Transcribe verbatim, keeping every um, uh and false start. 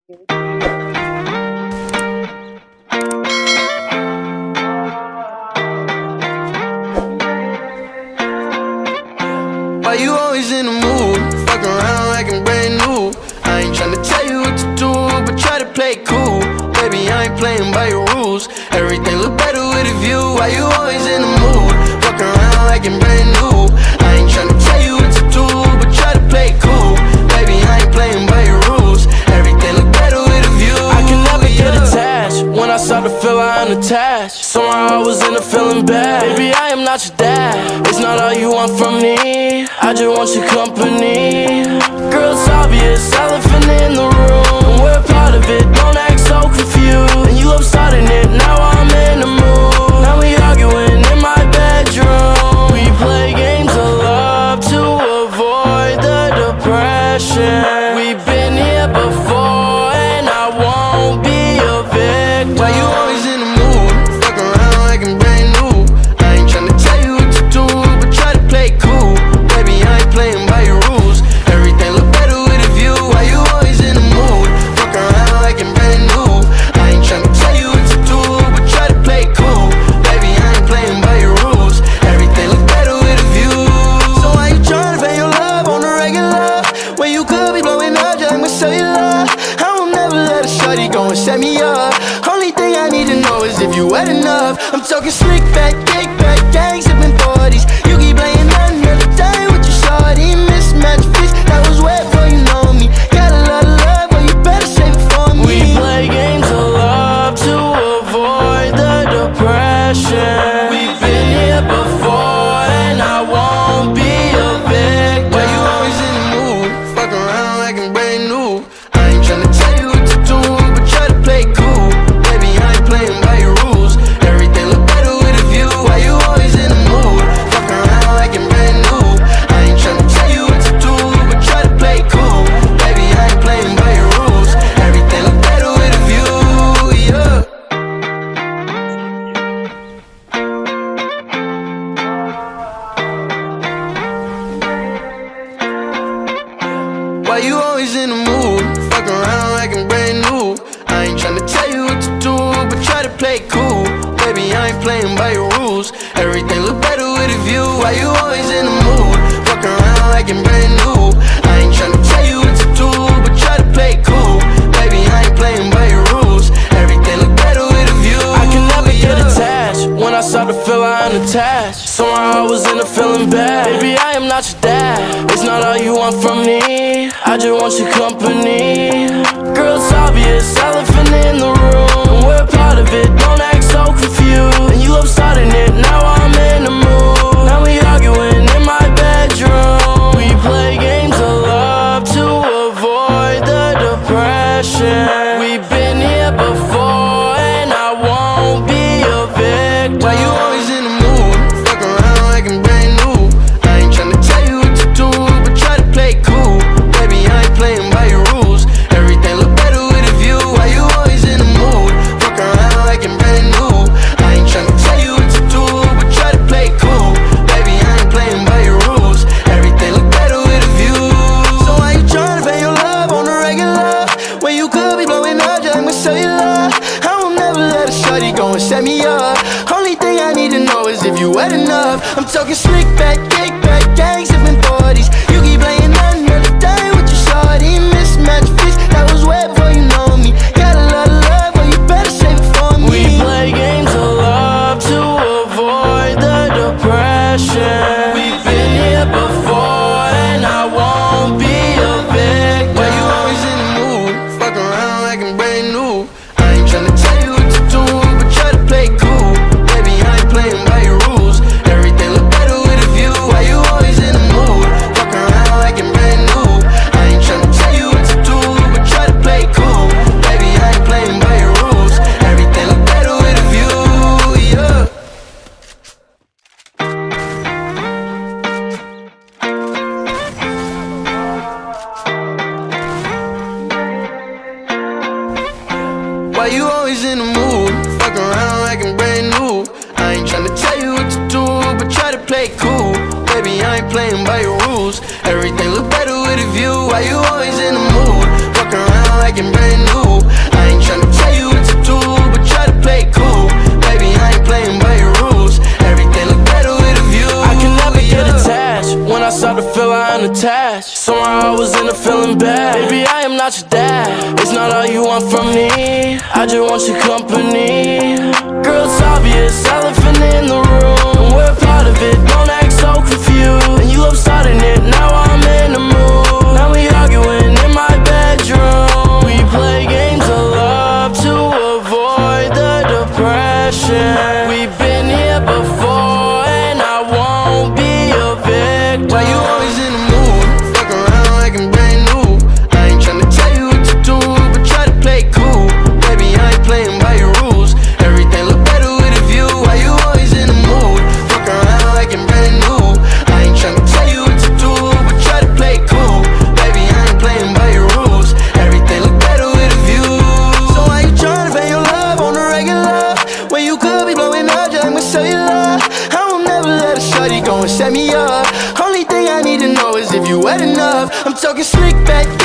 Why you always in the mood? Fuck around like I'm brand new. I ain't tryna tell you what to do, but try to play it cool. Baby, I ain't playing by your rules. Everything look better with a view. Why you always in the mood? Fuck around like I'm brand new. I ain't tryna tell you what to do, but try to play it cool. Baby, I ain't playing by your rules. Everything look better with a view. I can never get attached. When I start to feel I'm unattached, somehow I was in a feeling bad. Baby, I am not your dad. It's not all you want from me. I just want your company. Girl, it's obvious, elephant in the room. We're part of it, don't act so confused. And you love starting it, now I'm in the mood. Now we arguing in my bedroom. We play games of love to avoid the depression. We've been here before and I won't be a victim. Why you always in the mood? Fuck around like I'm brand new. I ain't tryna tell you what to do, but try to play it cool. Baby, I ain't playing by your rules. Everything look better with a view. Why you always in the mood? Fuck around like I'm brand new. I ain't tryna tell you what to do, but try to play it cool. Baby, I ain't playing by your rules. Everything look better with a view. So why you tryna fake your love on the regular, when you could be blowing up just like my cellular? I will never let a shawty go and set me up. Only thing I need to know is if you wet enough. I'm talking slick back, kick back, gang sipping forties. You keep playing another day with your shawty. Mismatch fits, that was wet before you know me. Got a lot of love, but you better save it for me. We play games of love to avoid the depression. We've been here before and I won't be a victim. Why you always in the mood? Fuck around like I'm brand new. I ain't tryna tell you what to do, but try to play it cool. Baby, I ain't playing by your rules. Everything look better with a view. Why you always in the mood? Fuck around like I'm brand new. I ain't tryna tell you what to do, but try to play it cool. Baby, I ain't playing by your rules. Everything look better with a view, yeah. Why you always in the mood? Fuck around like I'm brand new. I ain't tryna tell you what to do, but try to play it cool. Baby, I ain't playing by your rules. Everything look better with a view. Why you always in the mood? Fuck around like I'm brand new. I ain't tryna tell you what to do, but try to play it cool. Baby, I ain't playing by your rules. Everything look better with a view. I can never get attached. When I start to feel I'm unattached, somehow I was in a feeling bad. Baby, I am not your dad. It's not all you want from me. I just want your company. Girl, it's obvious, elephant in the room. We're part of it, don't act so confused. And you love starting it, now I'm in the mood. Now we arguing in my bedroom. We play games of love to avoid the depression. We've been here before and I won't be a victim. Why you always in the mood? Fuck around like I'm brand new. I ain't tryna tell you what to do, but try to play it cool. Baby, I ain't playing by your rules. Everything look better with a view. Why you always in the mood? Fuck around like I'm brand new. I ain't tryna tell you what to do, but try to play it cool. Baby, I ain't playing by your rules. Everything look better with a view. So why you tryna fake your love on the regular, when you could be blowing up just like my cellular? I will never let a shawty go and set me up. Only thing I need to know is if you wet enough. I'm talking slick back, kick back, gang sipping forties. You keep playing another day with your shawty. Mismatch fits, that was wet before you know me. Got a lot of love, but you better save it for me. We play games of love to avoid the depression. We've been here before and I won't be a victim. Why you always in the mood? Fuck around like I'm brand new. I ain't tryna tell you what to do, but try to play it cool. Baby, I ain't playing by your rules. Everything look better with a view. Why you always in the mood? Fuck around like I'm brand new. I ain't tryna tell you what to do, but try to play it cool. Baby, I ain't playing by your rules. Everything look better with a view, yeah. Why you always in the mood? Fuck around like I'm brand new. I ain't tryna tell you what to do, but try to play it cool. Baby, I ain't playing by your rules. Everything look better with a view. Why you always in the mood? Fuck around like I'm brand new. I ain't tryna tell you what to do, but try to play it cool. Baby, I ain't playing by your rules. Everything look better with a view. I can never get attached. When I start to feel I unattached, somehow I was in a feeling bad. Baby, I am not your dad. It's not all you want from me. I just want your company. Girl, it's obvious, elephant in the room. We're part of it, don't act so confused. And you love starting it, now I'm in the mood. Now we arguing in my bedroom. We play games of love to avoid the depression. We've been here before and I won't be a victim. Why you always in the mood? Fuck around like I'm brand new. I ain't tryna tell you what to do, but try to play it cool. Baby, I ain't playing by your rules. Everything look better with a view. Why you always in the mood? Fuck around like I'm brand new. I ain't tryna tell you what to do, but try to play it cool. Baby, I ain't playing by your rules. Everything look better with a view. So why you tryna pay your love on the regular when you could be blowing up just like my cellular? I will never let a shorty go and set me up. Only thing I need to know is if you wet enough. I'm talking slick back.